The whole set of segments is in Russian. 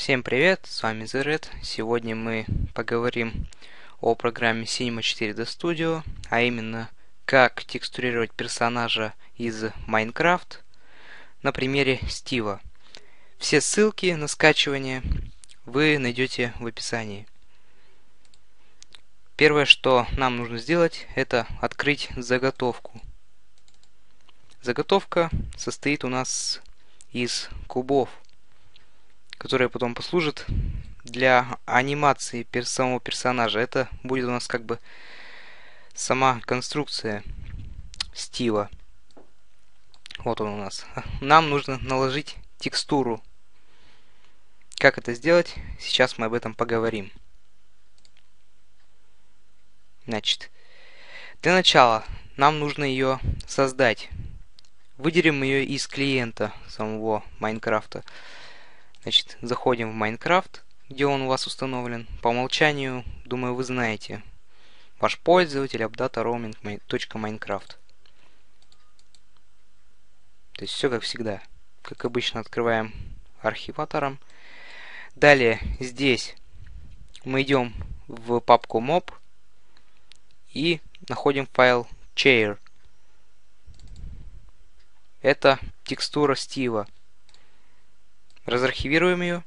Всем привет, с вами ZRED. Сегодня мы поговорим о программе Cinema 4D Studio, а именно как текстурировать персонажа из Minecraft на примере Стива. Все ссылки на скачивание вы найдете в описании. Первое, что нам нужно сделать, это открыть заготовку. Заготовка состоит у нас из кубов, которая потом послужит для анимации самого персонажа. Это будет у нас как бы сама конструкция Стива. Вот он у нас. Нам нужно наложить текстуру. Как это сделать? Сейчас мы об этом поговорим. Значит, для начала нам нужно ее создать. Выделим ее из клиента самого Майнкрафта. Значит, заходим в Minecraft, где он у вас установлен. По умолчанию, думаю, вы знаете. Ваш пользователь appdata.roaming.minecraft. То есть все как всегда. Как обычно, открываем архиватором. Далее, здесь мы идем в папку mob и находим файл chair. Это текстура Стива. Разархивируем ее.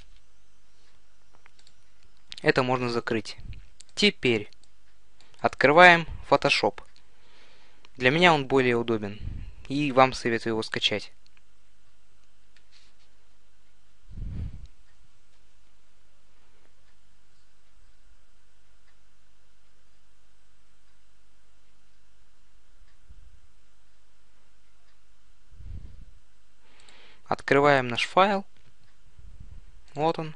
Это можно закрыть. Теперь открываем Photoshop. Для меня он более удобен. И вам советую его скачать. Открываем наш файл. Вот он.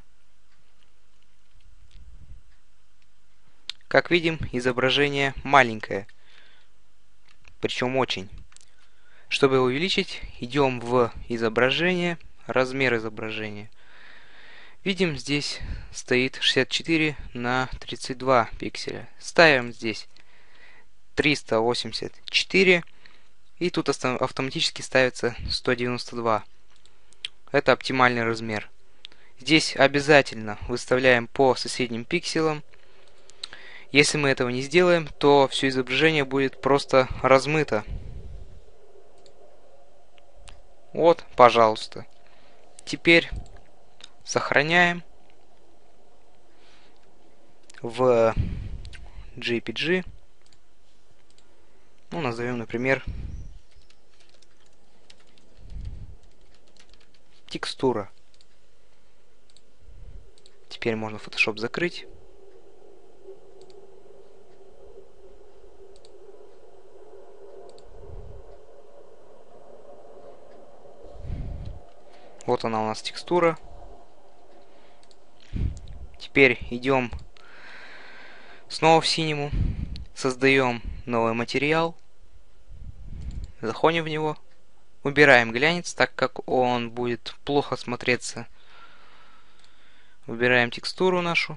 Как видим, изображение маленькое. Причем очень. Чтобы его увеличить, идем в изображение, размер изображения. Видим, здесь стоит 64 на 32 пикселя. Ставим здесь 384. И тут автоматически ставится 192. Это оптимальный размер. Здесь обязательно выставляем по соседним пикселам. Если мы этого не сделаем, то все изображение будет просто размыто. Вот, пожалуйста. Теперь сохраняем в JPG. Ну, назовем, например, текстура. Теперь можно Photoshop закрыть. Вот она у нас текстура. Теперь идем снова в Cinema. Создаем новый материал. Заходим в него. Убираем глянец, так как он будет плохо смотреться. Выбираем текстуру нашу.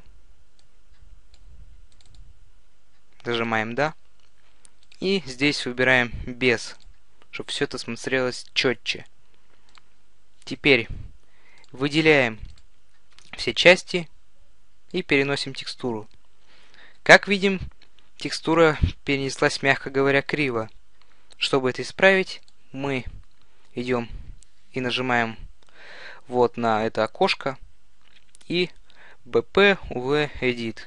Нажимаем «Да». И здесь выбираем «Без», чтобы все это смотрелось четче. Теперь выделяем все части и переносим текстуру. Как видим, текстура перенеслась, мягко говоря, криво. Чтобы это исправить, мы идем и нажимаем вот на это окошко и BP UV Edit.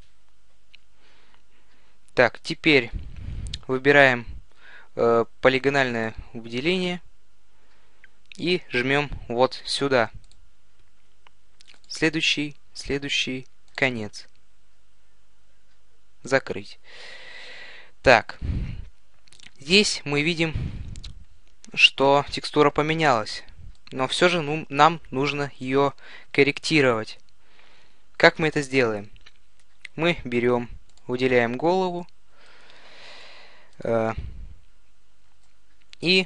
Так, теперь выбираем полигональное выделение и жмем вот сюда. Следующий, конец. Закрыть. Так, здесь мы видим, что текстура поменялась, но все же нам нужно ее корректировать. Как мы это сделаем? Мы берем, выделяем голову и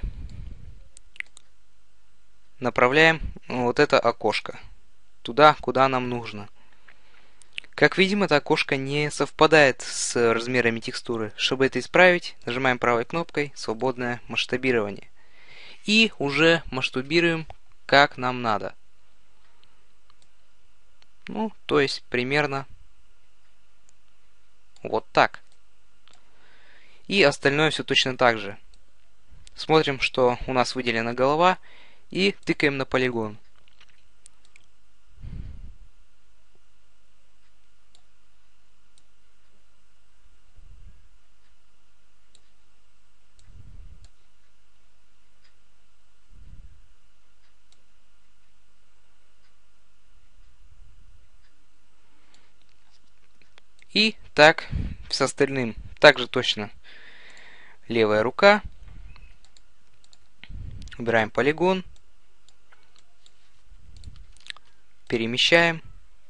направляем вот это окошко туда, куда нам нужно. Как видим, это окошко не совпадает с размерами текстуры. Чтобы это исправить, нажимаем правой кнопкой «Свободное масштабирование». И уже масштабируем как нам надо. Ну, то есть примерно вот так. И остальное все точно так же. Смотрим, что у нас выделена голова, и тыкаем на полигон. И так с остальным. Также точно левая рука. Убираем полигон. Перемещаем.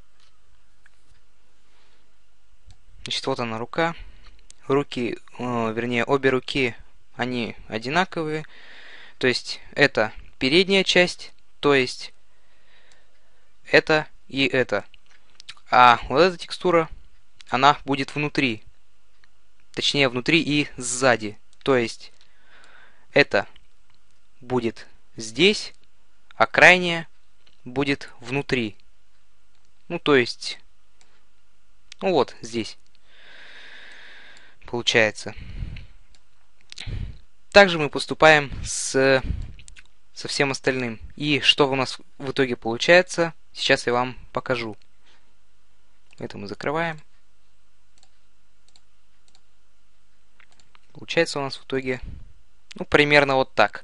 Значит, вот она рука. Руки, вернее, обе руки, они одинаковые. То есть это передняя часть, то есть это и это. А вот эта текстура, она будет внутри. Точнее, внутри и сзади. То есть это будет здесь, а крайняя будет внутри. Ну, то есть, ну вот здесь получается. Также мы поступаем со всем остальным. И что у нас в итоге получается, сейчас я вам покажу. Это мы закрываем. Получается у нас в итоге, ну, примерно вот так.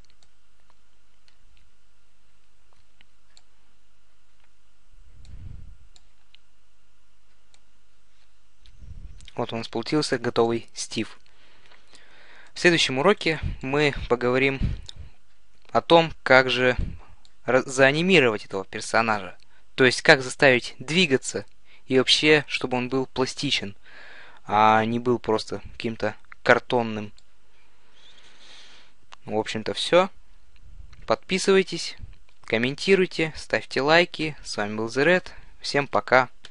Вот у нас получился готовый Стив. В следующем уроке мы поговорим о том, как же заанимировать этого персонажа. То есть, как заставить двигаться и вообще, чтобы он был пластичен, а не был просто каким-то картонным. В общем-то, все. Подписывайтесь, комментируйте, ставьте лайки. С вами был The Red. Всем пока.